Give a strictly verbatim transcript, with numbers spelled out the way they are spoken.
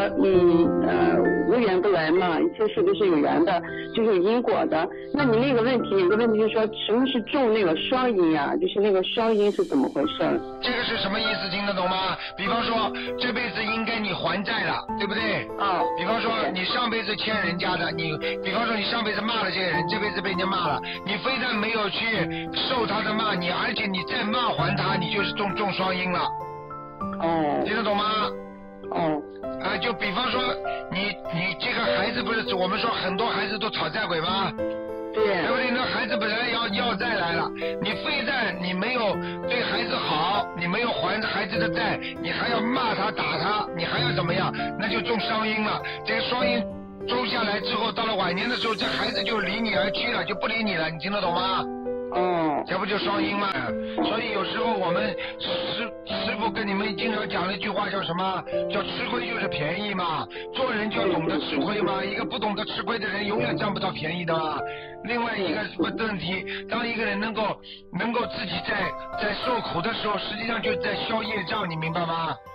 嗯呃无缘不来嘛，一切事都是有缘的，就是有因果的。那你那个问题有个问题就是说，什么是种那个双因啊？就是那个双因是怎么回事？ 这个是什么意思？听得懂吗？比方说这辈子应该你还债了，对不对？ 啊、哦。 比方说你上辈子欠人家的，你比方说你上辈子骂了这个人，这辈子被人家骂了，你非但没有去受他的骂你，而且你再骂还他，你就是种种双因了。 哦。 听得懂吗？ 哦。 啊，就比方说你你这个孩子不是我们说很多孩子都讨债鬼吗？ 对。 对不对？那孩子本来要要债来了，你非但你没有对孩子好，你没有还孩子的债，你还要骂他打他，你还要怎么样？那就种双因了。这个双因种下来之后，到了晚年的时候，这孩子就离你而去了，就不理你了，你听得懂吗？ 哦， 这不就双因吗？所以有时候我们师师傅跟你们经常讲了一句话，叫什么？叫吃亏就是便宜嘛。做人就要懂得吃亏嘛。一个不懂得吃亏的人，永远占不到便宜的嘛。另外一个问题，当一个人能够能够自己在在受苦的时候，实际上就在消业障，你明白吗？